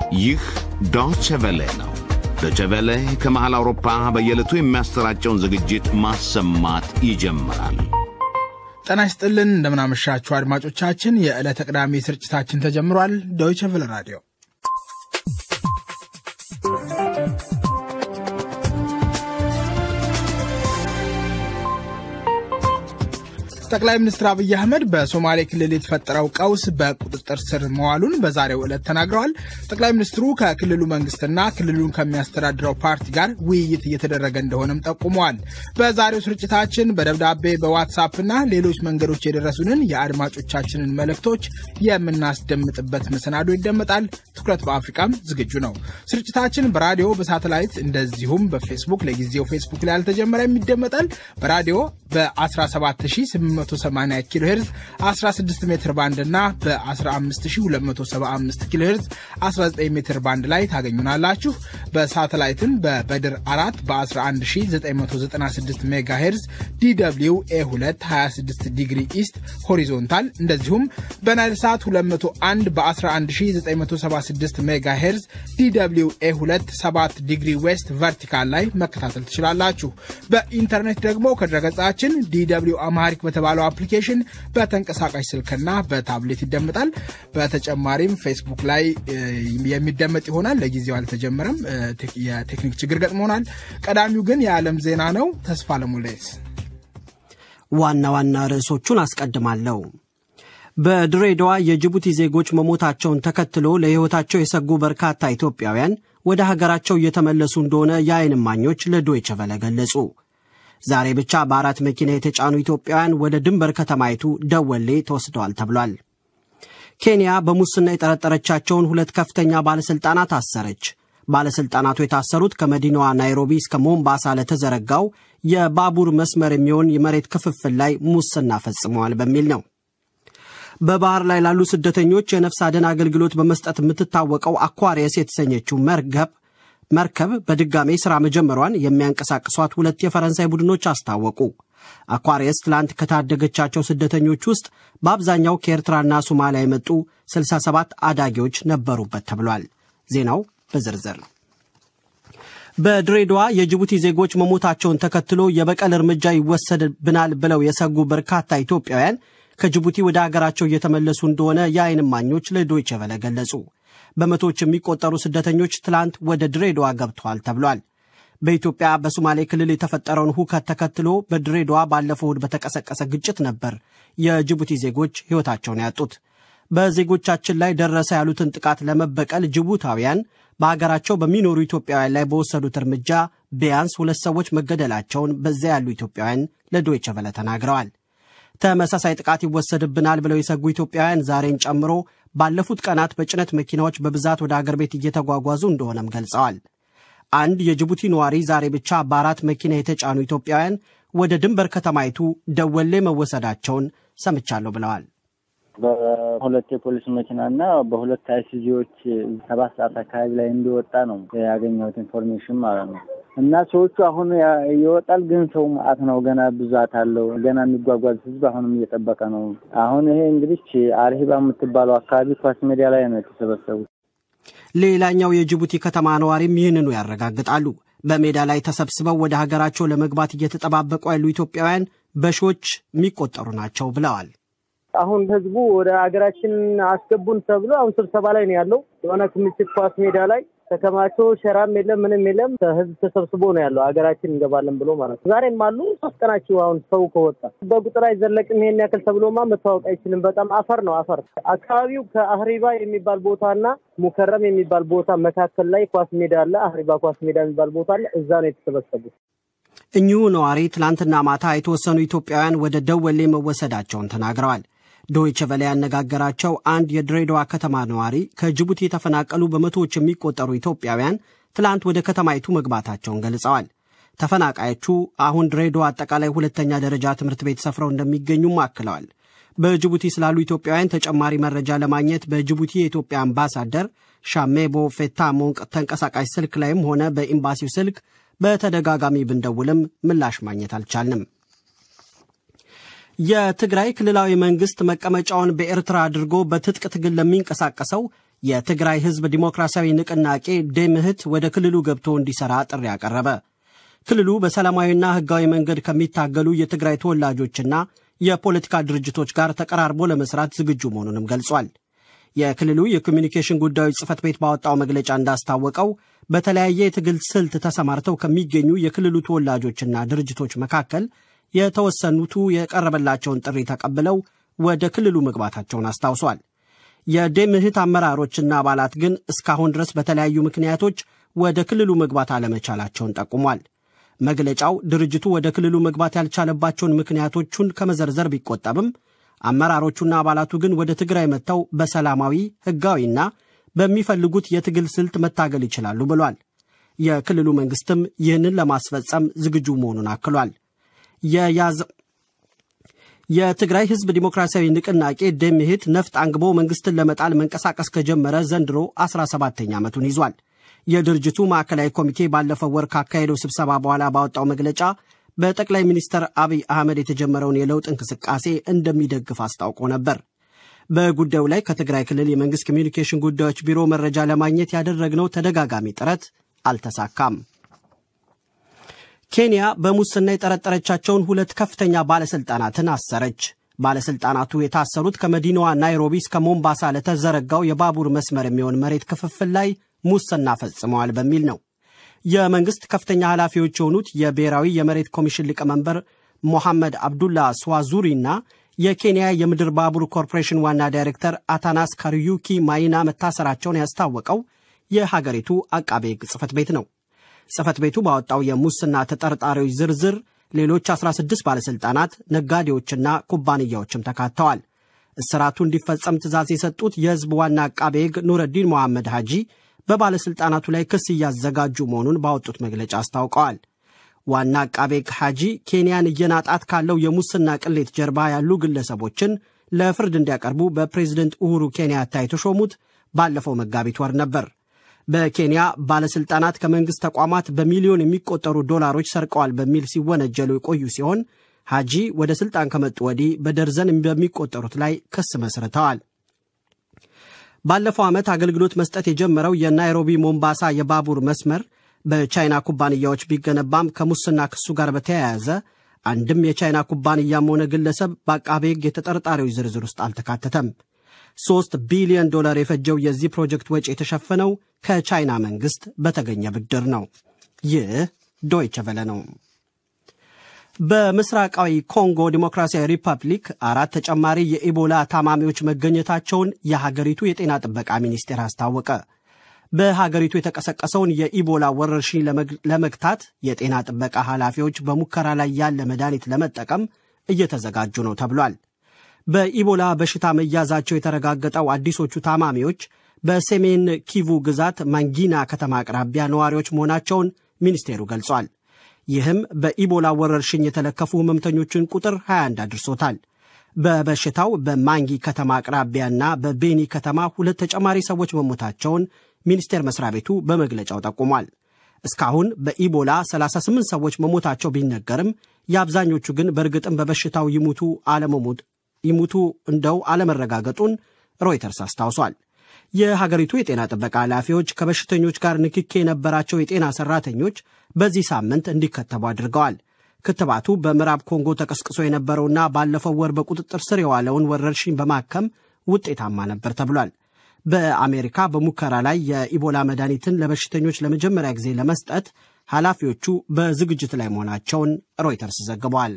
ይህ ዶይቼ ቬለ ነው። ዶይቼ ቬለ ከመሃል አውሮፓ በየዕለቱ የሚያሰራጨውን ዝግጅት ማሰማት ይጀምራል። ጤና ይስጥልን እንደምን አመሻችሁ አድማጮቻችን። የዕለተ ቅዳሜ ስርጭታችን ተጀምሯል። ዶይቼ ቬለ ራዲዮ ጠቅላይ ሚኒስትር አብይ አህመድ በሶማሌ ክልል የተፈጠረው ቀውስ በቁጥጥር ስር መዋሉን በዛሬው ዕለት ተናግረዋል። ጠቅላይ ሚኒስትሩ ከክልሉ መንግስትና ክልሉን ከሚያስተዳድረው ፓርቲ ጋር ውይይት እየተደረገ እንደሆነም ጠቁመዋል። በዛሬው ስርጭታችን በደብዳቤ በዋትስአፕና ሌሎች መንገዶች የደረሱንን የአድማጮቻችንን መልእክቶች የምናስደምጥበት መሰናዶ ይደመጣል። ትኩረት በአፍሪካም ዝግጁ ነው። ስርጭታችን በራዲዮ በሳተላይት እንደዚሁም በፌስቡክ ለጊዜው ፌስቡክ ላይ አልተጀመረም ይደመጣል። በራዲዮ በ17880 ኪሎ ሄርዝ 16 ሜትር ባንድ እና በ15275 ኪሎ ሄርዝ 19 ሜትር ባንድ ላይ ታገኙናላችሁ። በሳተላይትን በበድር 4 በ11996 ሜጋ ሄርዝ DW A2 26 ዲግሪ ኢስት ሆሪዞንታል እንደዚሁም በናይል ሳት 201 በ11976 ሜጋ ሄርዝ DW A2 7 ዲግሪ ዌስት ቨርቲካል ላይ መከታተል ትችላላችሁ። በኢንተርኔት ደግሞ ከድረገጻችን DW አማሪክ በተባለው አፕሊኬሽን በተንቀሳቃሽ ስልክና በታብሌት ይደመጣል። በተጨማሪም ፌስቡክ ላይ የሚደመጥ ይሆናል። ለጊዜው አልተጀመረም፣ የቴክኒክ ችግር ገጥሞናል። ቀዳሚው ግን የዓለም ዜና ነው። ተስፋ ለሞለስ ዋና ርዕሶቹን አስቀድማለሁ። በድሬዳዋ የጅቡቲ ዜጎች መሞታቸውን ተከትሎ ለሕይወታቸው የሰጉ በርካታ ኢትዮጵያውያን ወደ ሀገራቸው እየተመለሱ እንደሆነ የዓይን እማኞች ለዶይቼ ቬለ ገለጹ። ዛሬ ብቻ በአራት መኪና የተጫኑ ኢትዮጵያውያን ወደ ድንበር ከተማይቱ ደወሌ ተወስደዋል ተብሏል። ኬንያ በሙስና የጠረጠረቻቸውን ሁለት ከፍተኛ ባለስልጣናት አሰረች። ባለስልጣናቱ የታሰሩት ከመዲናዋ ናይሮቢ እስከ ሞምባሳ ለተዘረጋው የባቡር መስመር የሚሆን የመሬት ክፍፍል ላይ ሙስና ፈጽመዋል በሚል ነው። በባህር ላይ ላሉ ስደተኞች የነፍስ አድን አገልግሎት በመስጠት የምትታወቀው አኳሪየስ የተሰኘችው መርከብ በድጋሜ ሥራ መጀመሯን የሚያንቀሳቅሷት ሁለት የፈረንሳይ ቡድኖች አስታወቁ። አኳሪየስ ትላንት ከታደገቻቸው ስደተኞች ውስጥ በአብዛኛው ከኤርትራና ሶማሊያ የመጡ 67 አዳጊዎች ነበሩበት ተብሏል። ዜናው በዝርዝር በድሬዳዋ የጅቡቲ ዜጎች መሞታቸውን ተከትሎ የበቀል እርምጃ ይወሰድብናል ብለው የሰጉ በርካታ ኢትዮጵያውያን ከጅቡቲ ወደ ሀገራቸው እየተመለሱ እንደሆነ የዓይን እማኞች ለዶይቼ ቬለ ገለጹ። በመቶዎች የሚቆጠሩ ስደተኞች ትላንት ወደ ድሬዳዋ ገብተዋል ተብሏል። በኢትዮጵያ በሶማሌ ክልል የተፈጠረውን ሁከት ተከትሎ በድሬዳዋ ባለፈው እሁድ በተቀሰቀሰ ግጭት ነበር የጅቡቲ ዜጎች ሕይወታቸውን ያጡት። በዜጎቻችን ላይ ደረሰ ያሉትን ጥቃት ለመበቀል ጅቡታውያን በአገራቸው በሚኖሩ ኢትዮጵያውያን ላይ በወሰዱት እርምጃ ቢያንስ 2 ሰዎች መገደላቸውን በዚያ ያሉ ኢትዮጵያውያን ለዶይቼ ቬለ ተናግረዋል። ተመሳሳይ ጥቃት ይወሰድብናል ብለው የሰጉ ኢትዮጵያውያን ዛሬን ጨምሮ ባለፉት ቀናት በጭነት መኪናዎች በብዛት ወደ አገር ቤት እየተጓጓዙ እንደሆነም ገልጸዋል። አንድ የጅቡቲ ነዋሪ ዛሬ ብቻ በአራት መኪና የተጫኑ ኢትዮጵያውያን ወደ ድንበር ከተማይቱ ደወሌ መወሰዳቸውን ሰምቻለሁ ብለዋል። በሁለት የፖሊስ መኪናና በሁለት አይሲጂዎች 7 ሰዓት አካባቢ ላይ እንዲወጣ ነው ያገኘሁት ኢንፎርሜሽን ማለት ነው። እና ሰዎቹ አሁን ይወጣል፣ ግን ሰው ማአት ነው፣ ገና ብዛት አለው፣ ገና የሚጓጓዝ ህዝብ አሁንም እየተጠበቀ ነው። አሁን ይሄ እንግዲህ አርሂባ የምትባለው አካባቢ ኳስ ሜዳ ላይ ነው የተሰበሰቡት። ሌላኛው የጅቡቲ ከተማ ነዋሪም ይህንኑ ያረጋግጣሉ። በሜዳ ላይ ተሰብስበው ወደ ሀገራቸው ለመግባት እየተጠባበቁ ያሉ ኢትዮጵያውያን በሺዎች የሚቆጠሩ ናቸው ብለዋል። አሁን ህዝቡ ወደ ሀገራችን አስገቡን ተብሎ አሁን ስብሰባ ላይ ነው ያለው። የሆነ ክምችት ኳስ ሜዳ ላይ ተከማቾ ሸራም የለም ምንም የለም፣ ህዝብ ተሰብስቦ ነው ያለው ሀገራችን እንገባለን ብሎ ማለት ነው። ዛሬም አሉ 3 ቀናቸው አሁን ሰው ከወጣ በቁጥር አይዘለቅም ይሄን ያክል ተብሎማ መታወቅ አይችልም። በጣም አፈር ነው አፈር። አካባቢው ከአህሪባ የሚባል ቦታና ሙከረም የሚባል ቦታ መካከል ላይ ኳስ ሜዳ አለ። አህሪባ ኳስ ሜዳ የሚባል ቦታ አለ። እዛ ነው የተሰበሰቡት። እኚሁ ነዋሪ ትላንትና ማታ የተወሰኑ ኢትዮጵያውያን ወደ ደወሌ መወሰዳቸውን ተናግረዋል። ዶይቼ ቬለ ያነጋገራቸው አንድ የድሬዳዋ ከተማ ነዋሪ ከጅቡቲ የተፈናቀሉ በመቶዎች የሚቆጠሩ ኢትዮጵያውያን ትላንት ወደ ከተማይቱ መግባታቸውን ገልጸዋል። ተፈናቃዮቹ አሁን ድሬዳዋ አጠቃላይ 2ኛ ደረጃ ትምህርት ቤት ሰፍረው እንደሚገኙም አክለዋል። በጅቡቲ ስላሉ ኢትዮጵያውያን ተጨማሪ መረጃ ለማግኘት በጅቡቲ የኢትዮጵያ አምባሳደር ሻሜቦ ፌታ ሞንቅ ተንቀሳቃሽ ስልክ ላይም ሆነ በኤምባሲው ስልክ በተደጋጋሚ ብንደውልም ምላሽ ማግኘት አልቻልንም። የትግራይ ክልላዊ መንግስት መቀመጫውን በኤርትራ አድርጎ በትጥቅ ትግል ለሚንቀሳቀሰው የትግራይ ሕዝብ ዲሞክራሲያዊ ንቅናቄ ደምህት ወደ ክልሉ ገብቶ እንዲሰራ ጥሪ ያቀረበ። ክልሉ በሰላማዊና ሕጋዊ መንገድ ከሚታገሉ የትግራይ ተወላጆችና የፖለቲካ ድርጅቶች ጋር ተቀራርቦ ለመስራት ዝግጁ መሆኑንም ገልጿል። የክልሉ የኮሚኒኬሽን ጉዳዮች ጽሕፈት ቤት ባወጣው መግለጫ እንዳስታወቀው በተለያየ የትግል ስልት ተሰማርተው ከሚገኙ የክልሉ ተወላጆችና ድርጅቶች መካከል የተወሰኑቱ የቀረበላቸውን ጥሪ ተቀብለው ወደ ክልሉ መግባታቸውን አስታውሷል። የደምህት አመራሮችና አባላት ግን እስካሁን ድረስ በተለያዩ ምክንያቶች ወደ ክልሉ መግባት አለመቻላቸውን ጠቁሟል። መግለጫው ድርጅቱ ወደ ክልሉ መግባት ያልቻለባቸውን ምክንያቶቹን ከመዘርዘር ቢቆጠብም አመራሮቹና አባላቱ ግን ወደ ትግራይ መጥተው በሰላማዊ ሕጋዊና በሚፈልጉት የትግል ስልት መታገል ይችላሉ ብሏል። የክልሉ መንግስትም ይህንን ለማስፈጸም ዝግጁ መሆኑን አክሏል። የትግራይ ሕዝብ ዲሞክራሲያዊ ንቅናቄ ደምህት ነፍጥ አንግቦ መንግስትን ለመጣል መንቀሳቀስ ከጀመረ ዘንድሮ 17ኛ ዓመቱን ይዟል። የድርጅቱ ማዕከላዊ ኮሚቴ ባለፈው ወር ካካሄደው ስብሰባ በኋላ ባወጣው መግለጫ በጠቅላይ ሚኒስትር አብይ አህመድ የተጀመረውን የለውጥ እንቅስቃሴ እንደሚደግፍ አስታውቆ ነበር። በጉዳዩ ላይ ከትግራይ ክልል የመንግስት ኮሚኒኬሽን ጉዳዮች ቢሮ መረጃ ለማግኘት ያደረግነው ተደጋጋሚ ጥረት አልተሳካም። ኬንያ በሙስና የጠረጠረቻቸውን 2 ከፍተኛ ባለስልጣናትን አሰረች። ባለስልጣናቱ የታሰሩት ከመዲናዋ ናይሮቢ እስከ ሞምባሳ ለተዘረጋው የባቡር መስመር የሚሆን መሬት ክፍፍል ላይ ሙስና ፈጽመዋል በሚል ነው። የመንግስት ከፍተኛ ኃላፊዎች የሆኑት የብሔራዊ የመሬት ኮሚሽን ሊቀመንበር ሞሐመድ አብዱላ ስዋዙሪና የኬንያ የምድር ባቡር ኮርፖሬሽን ዋና ዳይሬክተር አታናስ ካሪዩኪ ማይና መታሰራቸውን ያስታወቀው የሀገሪቱ አቃቤ ሕግ ጽሕፈት ቤት ነው። ጽሕፈት ቤቱ ባወጣው የሙስና ተጠርጣሪዎች ዝርዝር ሌሎች 16 ባለስልጣናት፣ ነጋዴዎችና ኩባንያዎችም ተካተዋል። እስራቱ እንዲፈጸም ትዕዛዝ የሰጡት የሕዝብ ዋና አቃቤ ሕግ ኑረዲን መሐመድ ሐጂ በባለስልጣናቱ ላይ ክስ እያዘጋጁ መሆኑን ባወጡት መግለጫ አስታውቀዋል። ዋና አቃቤ ሕግ ሐጂ ኬንያን እየናጣት ካለው የሙስና ቅሌት ጀርባ ያሉ ግለሰቦችን ለፍርድ እንዲያቀርቡ በፕሬዝደንት ኡሁሩ ኬንያታ የተሾሙት ባለፈው መጋቢት ወር ነበር። በኬንያ ባለስልጣናት ከመንግስት ተቋማት በሚሊዮን የሚቆጠሩ ዶላሮች ሰርቀዋል በሚል ሲወነጀሉ የቆዩ ሲሆን ሐጂ ወደ ስልጣን ከመጡ ወዲህ በደርዘን በሚቆጠሩት ላይ ክስ መስርተዋል። ባለፈው ዓመት አገልግሎት መስጠት የጀመረው የናይሮቢ ሞምባሳ የባቡር መስመር በቻይና ኩባንያዎች ቢገነባም ከሙስና ክሱ ጋር በተያያዘ አንድም የቻይና ኩባንያም ሆነ ግለሰብ በአቃቤ ሕግ የተጠርጣሪዎች ዝርዝር ውስጥ አልተካተተም። $3 ቢሊዮን የፈጀው የዚህ ፕሮጀክት ወጪ የተሸፈነው ከቻይና መንግስት በተገኘ ብድር ነው። ይህ ዶይቸ ቬለ ነው። በምስራቃዊ ኮንጎ ዲሞክራሲያዊ ሪፐብሊክ 4 ተጨማሪ የኢቦላ ታማሚዎች መገኘታቸውን የሀገሪቱ የጤና ጥበቃ ሚኒስቴር አስታወቀ። በሀገሪቱ የተቀሰቀሰውን የኢቦላ ወረርሽኝ ለመግታት የጤና ጥበቃ ኃላፊዎች በሙከራ ላይ ያለ መድኃኒት ለመጠቀም እየተዘጋጁ ነው ተብሏል። በኢቦላ በሽታ መያዛቸው የተረጋገጠው አዲሶቹ ታማሚዎች በሰሜን ኪቩ ግዛት ማንጊና ከተማ አቅራቢያ ነዋሪዎች መሆናቸውን ሚኒስቴሩ ገልጿል። ይህም በኢቦላ ወረርሽኝ የተለከፉ ህመምተኞችን ቁጥር 21 አድርሶታል። በበሽታው በማንጊ ከተማ አቅራቢያና በቤኒ ከተማ 2 ተጨማሪ ሰዎች መሞታቸውን ሚኒስቴር መስሪያ ቤቱ በመግለጫው ጠቁሟል። እስካሁን በኢቦላ 38 ሰዎች መሞታቸው ቢነገርም የአብዛኞቹ ግን በእርግጥም በበሽታው ይሙቱ እንደው አለመረጋገጡን ሮይተርስ አስታውሷል። የሀገሪቱ የጤና ጥበቃ ኃላፊዎች ከበሽተኞች ጋር ንክኪ የነበራቸው የጤና ሰራተኞች በዚህ ሳምንት እንዲከተቡ አድርገዋል። ክትባቱ በምዕራብ ኮንጎ ተቀስቅሶ የነበረውና ባለፈው ወር በቁጥጥር ስር የዋለውን ወረርሽኝ በማከም ውጤታማ ነበር ተብሏል። በአሜሪካ በሙከራ ላይ የኢቦላ መድኃኒትን ለበሽተኞች ለመጀመሪያ ጊዜ ለመስጠት ኃላፊዎቹ በዝግጅት ላይ መሆናቸውን ሮይተርስ ዘግቧል።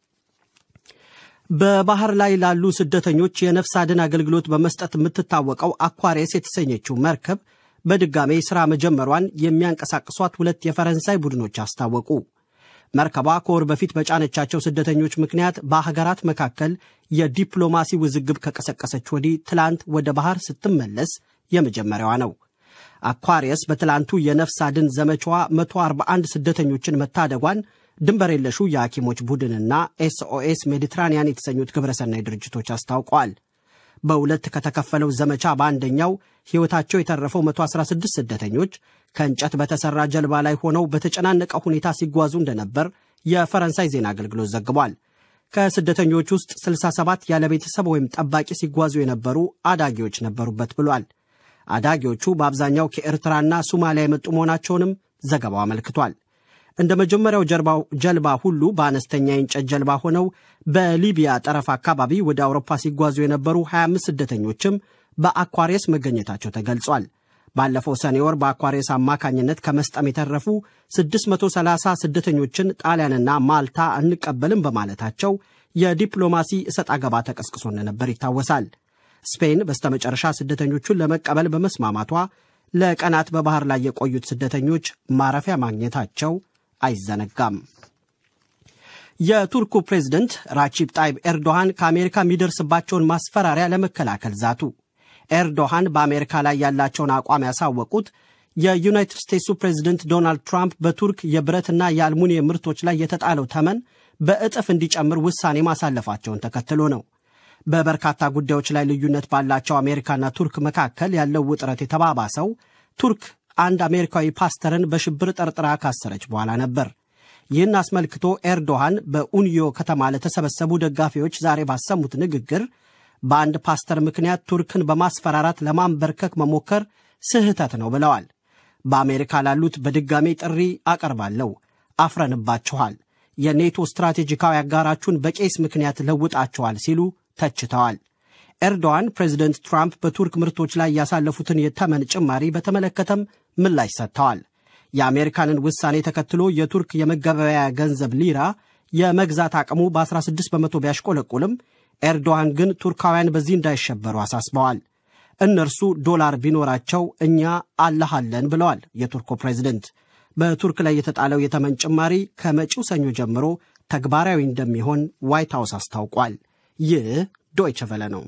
በባህር ላይ ላሉ ስደተኞች የነፍስ አድን አገልግሎት በመስጠት የምትታወቀው አኳሪየስ የተሰኘችው መርከብ በድጋሜ ሥራ መጀመሯን የሚያንቀሳቅሷት 2 የፈረንሳይ ቡድኖች አስታወቁ። መርከቧ ከወር በፊት በጫነቻቸው ስደተኞች ምክንያት በሀገራት መካከል የዲፕሎማሲ ውዝግብ ከቀሰቀሰች ወዲህ ትላንት ወደ ባህር ስትመለስ የመጀመሪያዋ ነው። አኳሪየስ በትላንቱ የነፍስ አድን ዘመቻዋ 141 ስደተኞችን መታደጓን ድንበር የለሹ የሐኪሞች ቡድንና ኤስኦኤስ ሜዲትራኒያን የተሰኙት ግብረሰናይ ድርጅቶች አስታውቀዋል። በሁለት ከተከፈለው ዘመቻ በአንደኛው ሕይወታቸው የተረፈው 116 ስደተኞች ከእንጨት በተሠራ ጀልባ ላይ ሆነው በተጨናነቀ ሁኔታ ሲጓዙ እንደነበር የፈረንሳይ ዜና አገልግሎት ዘግቧል። ከስደተኞች ውስጥ 67 ያለ ቤተሰብ ወይም ጠባቂ ሲጓዙ የነበሩ አዳጊዎች ነበሩበት ብሏል። አዳጊዎቹ በአብዛኛው ከኤርትራና ሶማሊያ የመጡ መሆናቸውንም ዘገባው አመልክቷል። እንደ መጀመሪያው ጀልባ ሁሉ በአነስተኛ የእንጨት ጀልባ ሆነው በሊቢያ ጠረፍ አካባቢ ወደ አውሮፓ ሲጓዙ የነበሩ 25 ስደተኞችም በአኳሪየስ መገኘታቸው ተገልጿል። ባለፈው ሰኔ ወር በአኳሪየስ አማካኝነት ከመስጠም የተረፉ 630 ስደተኞችን ጣሊያንና ማልታ አንቀበልም በማለታቸው የዲፕሎማሲ እሰጥ አገባ ተቀስቅሶ ነበር ይታወሳል። ስፔን በስተመጨረሻ ስደተኞቹን ለመቀበል በመስማማቷ ለቀናት በባህር ላይ የቆዩት ስደተኞች ማረፊያ ማግኘታቸው አይዘነጋም። የቱርኩ ፕሬዝዳንት ራቺብ ጣይብ ኤርዶሃን ከአሜሪካ የሚደርስባቸውን ማስፈራሪያ ለመከላከል ዛቱ። ኤርዶሃን በአሜሪካ ላይ ያላቸውን አቋም ያሳወቁት የዩናይትድ ስቴትሱ ፕሬዝዳንት ዶናልድ ትራምፕ በቱርክ የብረትና የአልሙኒየም ምርቶች ላይ የተጣለው ተመን በእጥፍ እንዲጨምር ውሳኔ ማሳለፋቸውን ተከትሎ ነው። በበርካታ ጉዳዮች ላይ ልዩነት ባላቸው አሜሪካና ቱርክ መካከል ያለው ውጥረት የተባባሰው ቱርክ አንድ አሜሪካዊ ፓስተርን በሽብር ጠርጥራ ካሰረች በኋላ ነበር። ይህን አስመልክቶ ኤርዶሃን በኡንዮ ከተማ ለተሰበሰቡ ደጋፊዎች ዛሬ ባሰሙት ንግግር በአንድ ፓስተር ምክንያት ቱርክን በማስፈራራት ለማንበርከክ መሞከር ስህተት ነው ብለዋል። በአሜሪካ ላሉት በድጋሜ ጥሪ አቀርባለሁ፣ አፍረንባችኋል፣ የኔቶ ስትራቴጂካዊ አጋራችሁን በቄስ ምክንያት ለውጣችኋል ሲሉ ተችተዋል። ኤርዶዋን ፕሬዝዳንት ትራምፕ በቱርክ ምርቶች ላይ ያሳለፉትን የተመን ጭማሪ በተመለከተም ምላሽ ሰጥተዋል። የአሜሪካንን ውሳኔ ተከትሎ የቱርክ የመገበያያ ገንዘብ ሊራ የመግዛት አቅሙ በ16 በመቶ ቢያሽቆለቁልም ኤርዶዋን ግን ቱርካውያን በዚህ እንዳይሸበሩ አሳስበዋል። እነርሱ ዶላር ቢኖራቸው እኛ አላሃለን ብለዋል የቱርኩ ፕሬዝዳንት። በቱርክ ላይ የተጣለው የተመን ጭማሪ ከመጪው ሰኞ ጀምሮ ተግባራዊ እንደሚሆን ዋይት ሃውስ አስታውቋል። ይህ ዶይቸ ቬለ ነው።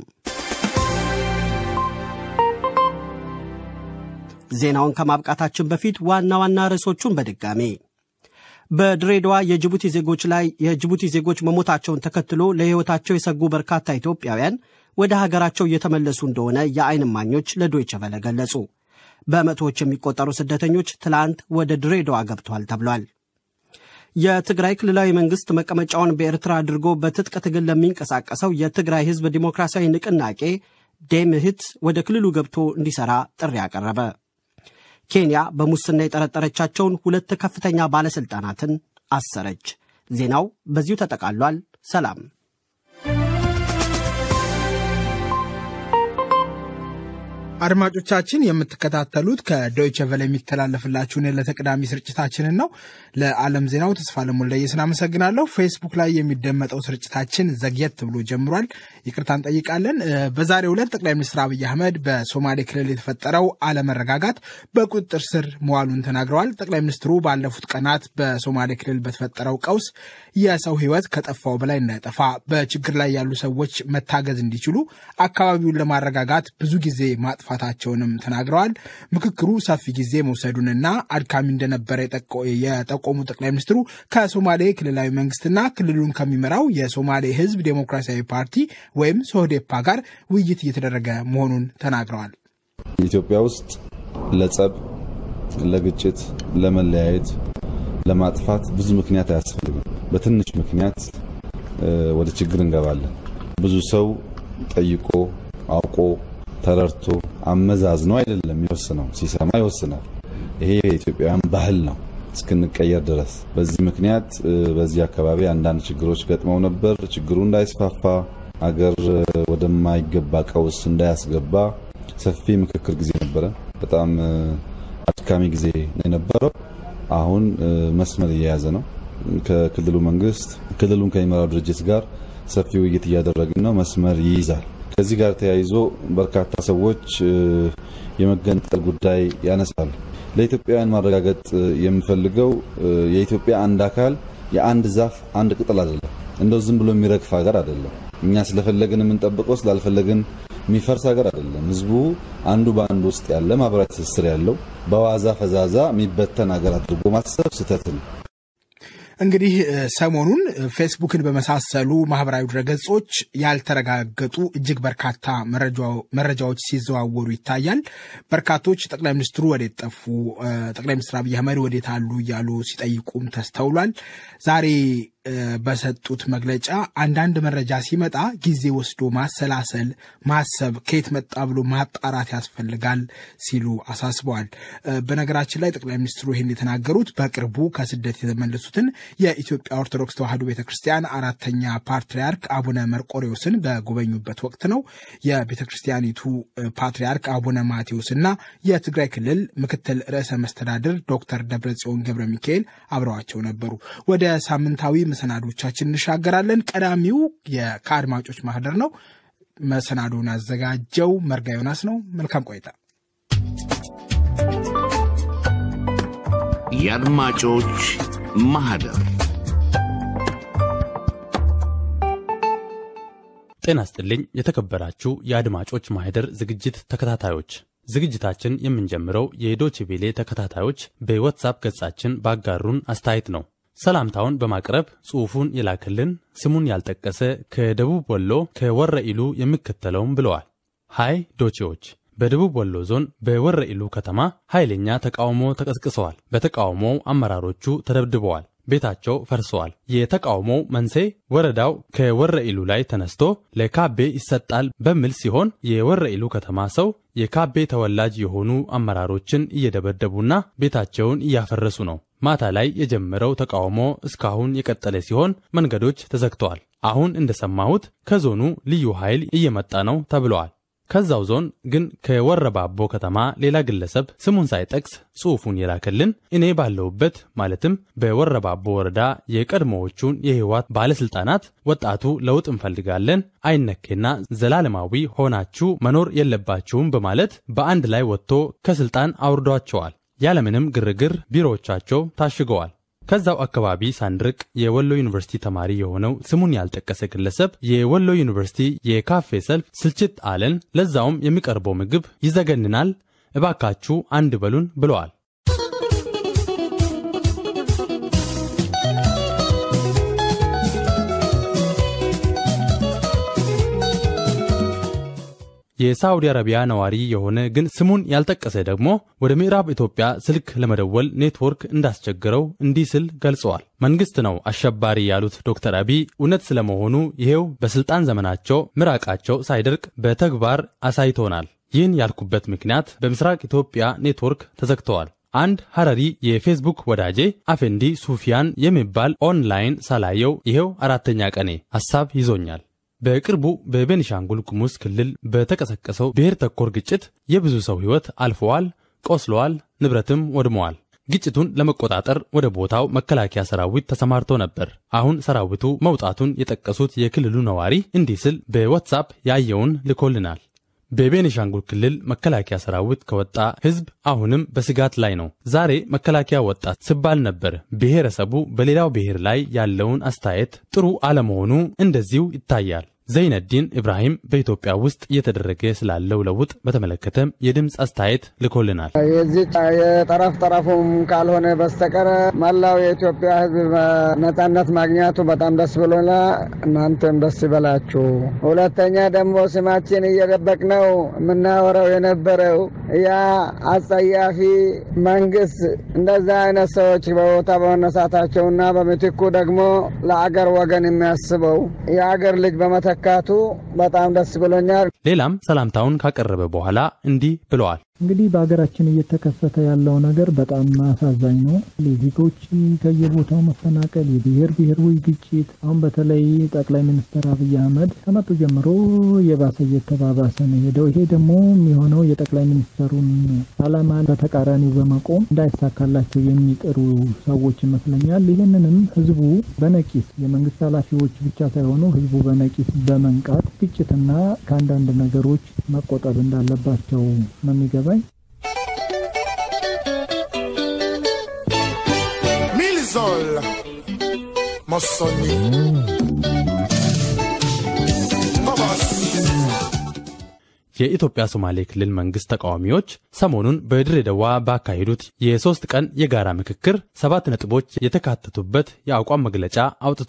ዜናውን ከማብቃታችን በፊት ዋና ዋና ርዕሶቹን በድጋሜ በድሬዳዋ የጅቡቲ ዜጎች መሞታቸውን ተከትሎ ለሕይወታቸው የሰጉ በርካታ ኢትዮጵያውያን ወደ ሀገራቸው እየተመለሱ እንደሆነ የዓይን እማኞች ለዶይቸ ቬለ ገለጹ። በመቶዎች የሚቆጠሩ ስደተኞች ትላንት ወደ ድሬዳዋ ገብተዋል ተብሏል። የትግራይ ክልላዊ መንግስት መቀመጫውን በኤርትራ አድርጎ በትጥቅ ትግል ለሚንቀሳቀሰው የትግራይ ሕዝብ ዲሞክራሲያዊ ንቅናቄ ደምህት ወደ ክልሉ ገብቶ እንዲሰራ ጥሪ አቀረበ። ኬንያ በሙስና የጠረጠረቻቸውን 2 ከፍተኛ ባለስልጣናትን አሰረች። ዜናው በዚሁ ተጠቃሏል። ሰላም። አድማጮቻችን የምትከታተሉት ከዶይቸ ቬለ የሚተላለፍላችሁን ለተቀዳሚ ስርጭታችንን ነው። ለዓለም ዜናው ተስፋ ለሞለየስን አመሰግናለሁ። ፌስቡክ ላይ የሚደመጠው ስርጭታችን ዘግየት ብሎ ጀምሯል፣ ይቅርታ እንጠይቃለን። በዛሬው ዕለት ጠቅላይ ሚኒስትር አብይ አህመድ በሶማሌ ክልል የተፈጠረው አለመረጋጋት በቁጥጥር ስር መዋሉን ተናግረዋል። ጠቅላይ ሚኒስትሩ ባለፉት ቀናት በሶማሌ ክልል በተፈጠረው ቀውስ የሰው ሕይወት ከጠፋው በላይ እንዳይጠፋ በችግር ላይ ያሉ ሰዎች መታገዝ እንዲችሉ አካባቢውን ለማረጋጋት ብዙ ጊዜ ማጥፋታቸውንም ተናግረዋል። ምክክሩ ሰፊ ጊዜ መውሰዱንና አድካሚ እንደነበረ የጠቆሙ ጠቅላይ ሚኒስትሩ ከሶማሌ ክልላዊ መንግስትና ክልሉን ከሚመራው የሶማሌ ሕዝብ ዴሞክራሲያዊ ፓርቲ ወይም ሶህዴፓ ጋር ውይይት እየተደረገ መሆኑን ተናግረዋል። ኢትዮጵያ ውስጥ ለጸብ፣ ለግጭት፣ ለመለያየት፣ ለማጥፋት ብዙ ምክንያት አያስፈልግም። በትንሽ ምክንያት ወደ ችግር እንገባለን። ብዙ ሰው ጠይቆ አውቆ ተረርቶ አመዛዝኖ አይደለም ይወስነው፣ ሲሰማ ይወስናል። ይሄ የኢትዮጵያውያን ባህል ነው እስክንቀየር ድረስ። በዚህ ምክንያት በዚህ አካባቢ አንዳንድ ችግሮች ገጥመው ነበር። ችግሩ እንዳይስፋፋ አገር ወደማይገባ ቀውስ እንዳያስገባ ሰፊ ምክክር ጊዜ ነበረ። በጣም አድካሚ ጊዜ የነበረው አሁን መስመር እየያዘ ነው። ከክልሉ መንግስት ክልሉን ከሚመራው ድርጅት ጋር ሰፊ ውይይት እያደረግን ነው። መስመር ይይዛል። ከዚህ ጋር ተያይዞ በርካታ ሰዎች የመገንጠል ጉዳይ ያነሳሉ። ለኢትዮጵያውያን ማረጋገጥ የምፈልገው የኢትዮጵያ አንድ አካል የአንድ ዛፍ አንድ ቅጠል አይደለም። እንደው ዝም ብሎ የሚረግፍ ሀገር አይደለም። እኛ ስለፈለግን የምንጠብቀው ስላልፈለግን የሚፈርስ ሀገር አይደለም። ህዝቡ አንዱ በአንዱ ውስጥ ያለ ማህበራዊ ትስስር ያለው በዋዛ ፈዛዛ የሚበተን ሀገር አድርጎ ማሰብ ስህተት ነው። እንግዲህ ሰሞኑን ፌስቡክን በመሳሰሉ ማህበራዊ ድረገጾች ያልተረጋገጡ እጅግ በርካታ መረጃዎች ሲዘዋወሩ ይታያል። በርካቶች ጠቅላይ ሚኒስትሩ ወዴት ጠፉ፣ ጠቅላይ ሚኒስትር አብይ አህመድ ወዴት አሉ እያሉ ሲጠይቁም ተስተውሏል። ዛሬ በሰጡት መግለጫ አንዳንድ መረጃ ሲመጣ ጊዜ ወስዶ ማሰላሰል፣ ማሰብ፣ ከየት መጣ ብሎ ማጣራት ያስፈልጋል ሲሉ አሳስበዋል። በነገራችን ላይ ጠቅላይ ሚኒስትሩ ይህን የተናገሩት በቅርቡ ከስደት የተመለሱትን የኢትዮጵያ ኦርቶዶክስ ተዋሕዶ ቤተክርስቲያን 4ኛ ፓትርያርክ አቡነ መርቆሬዎስን በጎበኙበት ወቅት ነው። የቤተክርስቲያኒቱ ፓትርያርክ አቡነ ማቴዎስና የትግራይ ክልል ምክትል ርዕሰ መስተዳድር ዶክተር ደብረጽዮን ገብረ ሚካኤል አብረዋቸው ነበሩ። ወደ ሳምንታዊ መሰናዶቻችን እንሻገራለን። ቀዳሚው ከአድማጮች ማህደር ነው። መሰናዶውን ያዘጋጀው መርጋ ዮናስ ነው። መልካም ቆይታ። የአድማጮች ማህደር። ጤና ይስጥልኝ የተከበራችሁ የአድማጮች ማህደር ዝግጅት ተከታታዮች፣ ዝግጅታችን የምንጀምረው የዶይቼ ቬለ ተከታታዮች በዋትስአፕ ገጻችን ባጋሩን አስተያየት ነው። ሰላምታውን በማቅረብ ጽሑፉን የላከልን ስሙን ያልጠቀሰ ከደቡብ ወሎ ከወረኢሉ የሚከተለውም ብለዋል። ሃይ ዶቼዎች፣ በደቡብ ወሎ ዞን በወረኢሉ ከተማ ኃይለኛ ተቃውሞ ተቀስቅሰዋል። በተቃውሞው አመራሮቹ ተደብድበዋል፣ ቤታቸው ፈርሰዋል። የተቃውሞው መንስኤ ወረዳው ከወረኢሉ ላይ ተነስቶ ለካቤ ይሰጣል በሚል ሲሆን የወረኢሉ ከተማ ሰው የካቤ ተወላጅ የሆኑ አመራሮችን እየደበደቡና ቤታቸውን እያፈረሱ ነው። ማታ ላይ የጀመረው ተቃውሞ እስካሁን የቀጠለ ሲሆን መንገዶች ተዘግተዋል። አሁን እንደሰማሁት ከዞኑ ልዩ ኃይል እየመጣ ነው ተብለዋል። ከዛው ዞን ግን ከወረባቦ ከተማ ሌላ ግለሰብ ስሙን ሳይጠቅስ ጽሑፉን የላከልን እኔ ባለውበት ማለትም በወረባቦ ወረዳ የቀድሞዎቹን የህወሓት ባለስልጣናት ወጣቱ ለውጥ እንፈልጋለን፣ አይነኬና ዘላለማዊ ሆናችሁ መኖር የለባችሁም በማለት በአንድ ላይ ወጥቶ ከስልጣን አውርዷቸዋል። ያለምንም ግርግር ቢሮዎቻቸው ታሽገዋል። ከዛው አካባቢ ሳንድርቅ የወሎ ዩኒቨርሲቲ ተማሪ የሆነው ስሙን ያልጠቀሰ ግለሰብ የወሎ ዩኒቨርሲቲ የካፌ ሰልፍ ስልችት አለን፣ ለዛውም የሚቀርበው ምግብ ይዘገንናል፣ እባካችሁ አንድ በሉን ብለዋል። የሳውዲ አረቢያ ነዋሪ የሆነ ግን ስሙን ያልጠቀሰ ደግሞ ወደ ምዕራብ ኢትዮጵያ ስልክ ለመደወል ኔትወርክ እንዳስቸገረው እንዲህ ሲል ገልጸዋል። መንግስት ነው አሸባሪ ያሉት ዶክተር አብይ እውነት ስለመሆኑ ይሄው በስልጣን ዘመናቸው ምራቃቸው ሳይደርቅ በተግባር አሳይቶናል። ይህን ያልኩበት ምክንያት በምስራቅ ኢትዮጵያ ኔትወርክ ተዘግተዋል። አንድ ሐረሪ የፌስቡክ ወዳጄ አፈንዲ ሱፊያን የሚባል ኦንላይን ሳላየው ይሄው 4ኛ ቀኔ ሐሳብ ይዞኛል። በቅርቡ በቤኒሻንጉል ጉሙዝ ክልል በተቀሰቀሰው ብሔር ተኮር ግጭት የብዙ ሰው ሕይወት አልፈዋል፣ ቆስለዋል፣ ንብረትም ወድመዋል። ግጭቱን ለመቆጣጠር ወደ ቦታው መከላከያ ሰራዊት ተሰማርቶ ነበር። አሁን ሰራዊቱ መውጣቱን የጠቀሱት የክልሉ ነዋሪ እንዲህ ሲል በዋትስአፕ ያየውን ልኮልናል። በቤኒሻንጉል ክልል መከላከያ ሰራዊት ከወጣ ህዝብ አሁንም በስጋት ላይ ነው። ዛሬ መከላከያ ወጣ ሲባል ነበር። ብሔረሰቡ በሌላው ብሔር ላይ ያለውን አስተያየት ጥሩ አለመሆኑ እንደዚሁ ይታያል። ዘይነዲን ኢብራሂም በኢትዮጵያ ውስጥ እየተደረገ ስላለው ለውጥ በተመለከተ የድምጽ አስተያየት ልኮልናል። የዚህ የጠረፉም ካልሆነ በስተቀር መላው የኢትዮጵያ ህዝብ ነጻነት ማግኘቱ በጣም ደስ ብሎናል። እናንተም ደስ ይበላችሁ። ሁለተኛ ደግሞ ስማችን እየደበቅነው የምናወራው የነበረው ያ አጸያፊ መንግስት እንደዛ አይነት ሰዎች በቦታ በመነሳታቸውና በምትኩ ደግሞ ለአገር ወገን የሚያስበው የአገር ልጅ በመተ ካቱ በጣም ደስ ብሎኛል። ሌላም ሰላምታውን ካቀረበ በኋላ እንዲህ ብለዋል። እንግዲህ በአገራችን እየተከሰተ ያለው ነገር በጣም አሳዛኝ ነው። ዜጎች ከየቦታው መፈናቀል፣ የብሔራዊ ግጭት፣ አሁን በተለይ ጠቅላይ ሚኒስትር አብይ አህመድ ከመጡ ጀምሮ የባሰ እየተባባሰ ነው ሄደው። ይሄ ደግሞ የሚሆነው የጠቅላይ ሚኒስትሩን ዓላማ በተቃራኒው በመቆም እንዳይሳካላቸው የሚጥሩ ሰዎች ይመስለኛል። ይህንንም ህዝቡ በነቂስ የመንግስት ኃላፊዎች ብቻ ሳይሆኑ ህዝቡ በነቂስ በመንቃት ግጭትና ከአንዳንድ ነገሮች መቆጠብ እንዳለባቸው ነው የሚገባኝ። ሚልዞል ሞሶኒ የኢትዮጵያ ሶማሌ ክልል መንግስት ተቃዋሚዎች ሰሞኑን በድሬዳዋ ባካሄዱት የ3 ቀን የጋራ ምክክር 7 ነጥቦች የተካተቱበት የአቋም መግለጫ አውጥተዋል።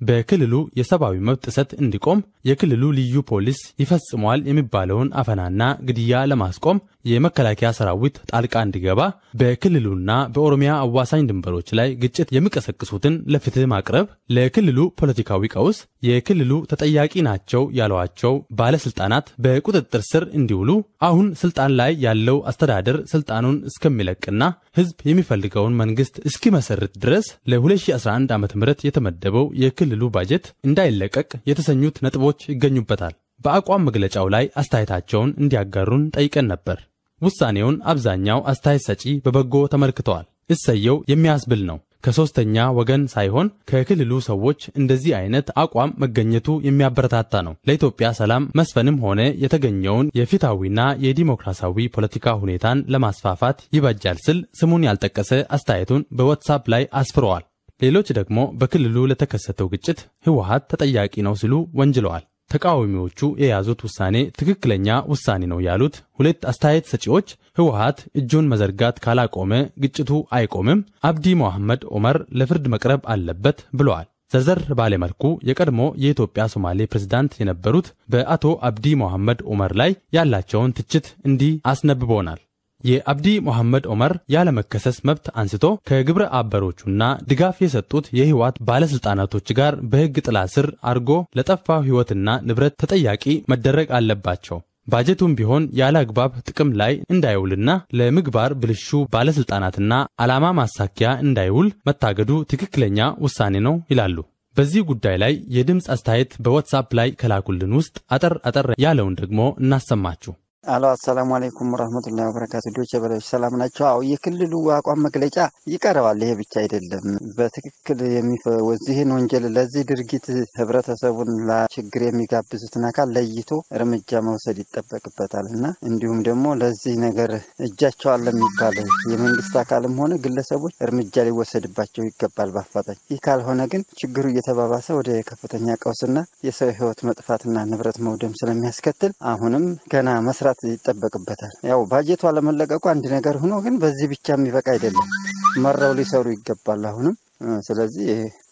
በክልሉ የሰብአዊ መብት ጥሰት እንዲቆም የክልሉ ልዩ ፖሊስ ይፈጽሟል የሚባለውን አፈናና ግድያ ለማስቆም የመከላከያ ሰራዊት ጣልቃ እንዲገባ በክልሉና በኦሮሚያ አዋሳኝ ድንበሮች ላይ ግጭት የሚቀሰቅሱትን ለፍትህ ማቅረብ ለክልሉ ፖለቲካዊ ቀውስ የክልሉ ተጠያቂ ናቸው ያሏቸው ባለስልጣናት በቁጥጥር ስር እንዲውሉ አሁን ስልጣን ላይ ያለው አስተዳደር ስልጣኑን እስከሚለቅና ህዝብ የሚፈልገውን መንግስት እስኪመሰርት ድረስ ለ2011 ዓ.ም የተመደበው የክልሉ ባጀት እንዳይለቀቅ የተሰኙት ነጥቦች ይገኙበታል። በአቋም መግለጫው ላይ አስተያየታቸውን እንዲያጋሩን ጠይቀን ነበር። ውሳኔውን አብዛኛው አስተያየት ሰጪ በበጎ ተመልክተዋል። እሰየው የሚያስብል ነው። ከሶስተኛ ወገን ሳይሆን ከክልሉ ሰዎች እንደዚህ አይነት አቋም መገኘቱ የሚያበረታታ ነው። ለኢትዮጵያ ሰላም መስፈንም ሆነ የተገኘውን የፍትሃዊና የዲሞክራሲያዊ ፖለቲካ ሁኔታን ለማስፋፋት ይበጃል ስል ስሙን ያልጠቀሰ አስተያየቱን በዋትስአፕ ላይ አስፍረዋል። ሌሎች ደግሞ በክልሉ ለተከሰተው ግጭት ህወሓት ተጠያቂ ነው ሲሉ ወንጅለዋል። ተቃዋሚዎቹ የያዙት ውሳኔ ትክክለኛ ውሳኔ ነው ያሉት ሁለት አስተያየት ሰጪዎች ህወሓት እጁን መዘርጋት ካላቆመ ግጭቱ አይቆምም፣ አብዲ መሐመድ ዑመር ለፍርድ መቅረብ አለበት ብለዋል። ዘርዘር ባለ መልኩ የቀድሞ የኢትዮጵያ ሶማሌ ፕሬዝዳንት የነበሩት በአቶ አብዲ መሐመድ ዑመር ላይ ያላቸውን ትችት እንዲህ አስነብበውናል። የአብዲ መሐመድ ዑመር ያለመከሰስ መብት አንስቶ ከግብረ አበሮቹና ድጋፍ የሰጡት የህወሓት ባለስልጣናቶች ጋር በህግ ጥላ ስር አርጎ ለጠፋው ህይወትና ንብረት ተጠያቂ መደረግ አለባቸው። ባጀቱም ቢሆን ያለ አግባብ ጥቅም ላይ እንዳይውልና ለምግባር ብልሹ ባለስልጣናትና ዓላማ ማሳኪያ እንዳይውል መታገዱ ትክክለኛ ውሳኔ ነው ይላሉ። በዚህ ጉዳይ ላይ የድምጽ አስተያየት በዋትስአፕ ላይ ከላኩልን ውስጥ አጠር ያለውን ደግሞ እናሰማችሁ። አሎ አሰላሙ አለይኩም ወራህመቱላሂ ወበረካቱ። ዶቼ ቬለ ሰላም ናቸው። አው የክልሉ አቋም መግለጫ ይቀርባል። ይሄ ብቻ አይደለም። በትክክል የሚወዝህን ወንጀል ለዚህ ድርጊት ህብረተሰቡን ለችግር የሚጋብዙትን አካል ለይቶ እርምጃ መውሰድ ይጠበቅበታልና እንዲሁም ደግሞ ለዚህ ነገር እጃቸው አለ የሚባል የመንግስት አካልም ሆነ ግለሰቦች እርምጃ ሊወሰድባቸው ይገባል በአፋጣኝ። ይህ ካልሆነ ግን ችግሩ እየተባባሰ ወደ ከፍተኛ ቀውስና የሰው ህይወት መጥፋትና ንብረት መውደም ስለሚያስከትል አሁንም ገና መስራት ይጠበቅበታል። ያው ባጀቱ አለመለቀቁ አንድ ነገር ሆኖ ግን በዚህ ብቻ የሚበቃ አይደለም። መራው ሊሰሩ ይገባል አሁንም። ስለዚህ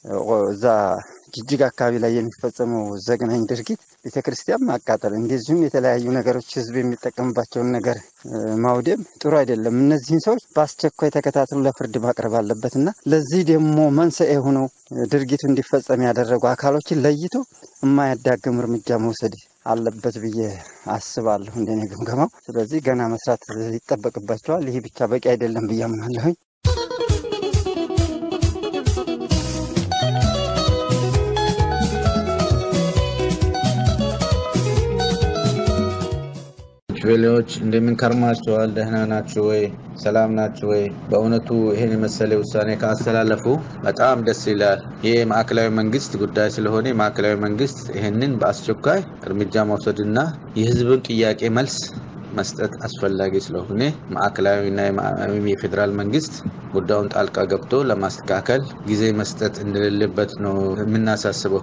እዛ ጅጅጋ አካባቢ ላይ የሚፈጸመው ዘግናኝ ድርጊት ቤተክርስቲያን ማቃጠል እንደዚሁም የተለያዩ ነገሮች ህዝብ የሚጠቀምባቸውን ነገር ማውደም ጥሩ አይደለም። እነዚህን ሰዎች በአስቸኳይ ተከታትሎ ለፍርድ ማቅረብ አለበትና ለዚህ ደግሞ መንስኤ ሆነው ድርጊቱ እንዲፈጸም ያደረጉ አካሎችን ለይቶ የማያዳግም እርምጃ መውሰድ አለበት ብዬ አስባለሁ እንደኔ ግምገማው። ስለዚህ ገና መስራት ይጠበቅባቸዋል። ይሄ ብቻ በቂ አይደለም ብዬ አምናለሁ። ቬሌዎች እንደምን ከርማችኋል? ደህና ናችሁ ወይ? ሰላም ናችሁ ወይ? በእውነቱ ይሄን መሰለ ውሳኔ ካስተላለፉ በጣም ደስ ይላል። ይሄ ማዕከላዊ መንግስት ጉዳይ ስለሆነ ማዕከላዊ መንግስት ይሄንን በአስቸኳይ እርምጃ መውሰድና የህዝብን ጥያቄ መልስ መስጠት አስፈላጊ ስለሆነ ማዕከላዊና የፌደራል መንግስት ጉዳዩን ጣልቃ ገብቶ ለማስተካከል ጊዜ መስጠት እንደሌለበት ነው የምናሳስበው።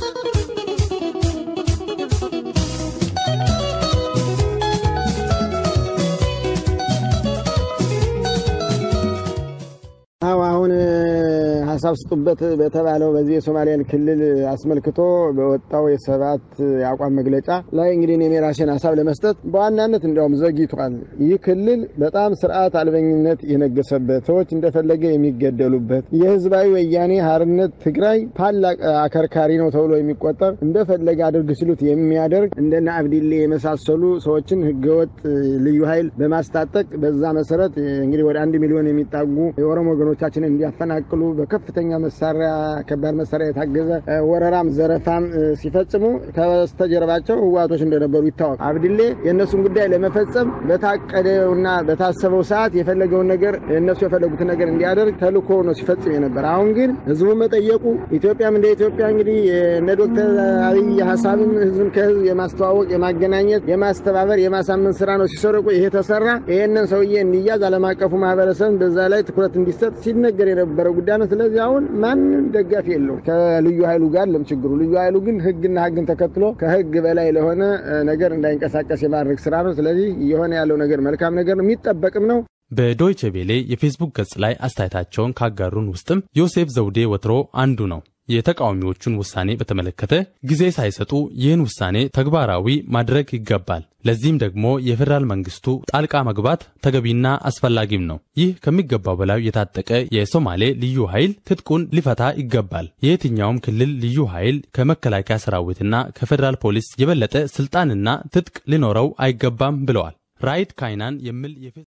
ሀሳብ ስጡበት በተባለው በዚህ የሶማሊያን ክልል አስመልክቶ በወጣው የሰባት የአቋም መግለጫ ላይ እንግዲህ እኔ ራሴን ሀሳብ ለመስጠት በዋናነት እንደውም ዘግይቷል። ይህ ክልል በጣም ስርዓት አልበኝነት የነገሰበት፣ ሰዎች እንደፈለገ የሚገደሉበት፣ የህዝባዊ ወያኔ ሓርነት ትግራይ ታላቅ አከርካሪ ነው ተብሎ የሚቆጠር እንደፈለገ አድርግ ሲሉት የሚያደርግ እንደና አብዲሌ የመሳሰሉ ሰዎችን ህገወጥ ልዩ ኃይል በማስታጠቅ በዛ መሰረት እንግዲህ ወደ 1 ሚሊዮን የሚጣጉ የኦሮሞ ወገኖቻችንን እንዲያፈናቅሉ በከፍተኛ መሳሪያ ከባድ መሳሪያ የታገዘ ወረራም ዘረፋም ሲፈጽሙ ከበስተጀርባቸው ህዋቶች እንደነበሩ ይታወቃል። አብዲሌ የነሱን ጉዳይ ለመፈጸም በታቀደውና በታሰበው ሰዓት የፈለገውን ነገር እነሱ የፈለጉትን ነገር እንዲያደርግ ተልኮ ነው ሲፈጽም የነበር። አሁን ግን ህዝቡ መጠየቁ ኢትዮጵያም እንደ ኢትዮጵያ እንግዲህ እነ ዶክተር አብይ ሐሳብን ህዝብን ከህዝብ የማስተዋወቅ የማገናኘት የማስተባበር የማሳመን ስራ ነው ሲሰረቁ ይሄ ተሰራ። ይሄንን ሰውዬ እንዲያዝ ዓለም አቀፉ ማህበረሰብ በዛ ላይ ትኩረት እንዲሰጥ ሲነገር የነበረ ጉዳይ ነው። ስለዚህ አሁን ማንንም ደጋፊ የለው ከልዩ ኃይሉ ጋር ለምችግሩ ልዩ ኃይሉ ግን ህግና ህግን ተከትሎ ከህግ በላይ ለሆነ ነገር እንዳይንቀሳቀስ የማድረግ ስራ ነው። ስለዚህ የሆነ ያለው ነገር መልካም ነገር ነው፣ የሚጠበቅም ነው። በዶይቼ ቬለ የፌስቡክ ገጽ ላይ አስተያየታቸውን ካጋሩን ውስጥም ዮሴፍ ዘውዴ ወትሮ አንዱ ነው። የተቃዋሚዎቹን ውሳኔ በተመለከተ ጊዜ ሳይሰጡ ይህን ውሳኔ ተግባራዊ ማድረግ ይገባል። ለዚህም ደግሞ የፌደራል መንግስቱ ጣልቃ መግባት ተገቢና አስፈላጊም ነው። ይህ ከሚገባው በላይ የታጠቀ የሶማሌ ልዩ ኃይል ትጥቁን ሊፈታ ይገባል። የየትኛውም ክልል ልዩ ኃይል ከመከላከያ ሰራዊትና ከፌደራል ፖሊስ የበለጠ ስልጣንና ትጥቅ ሊኖረው አይገባም ብለዋል። ራይት ካይናን የሚል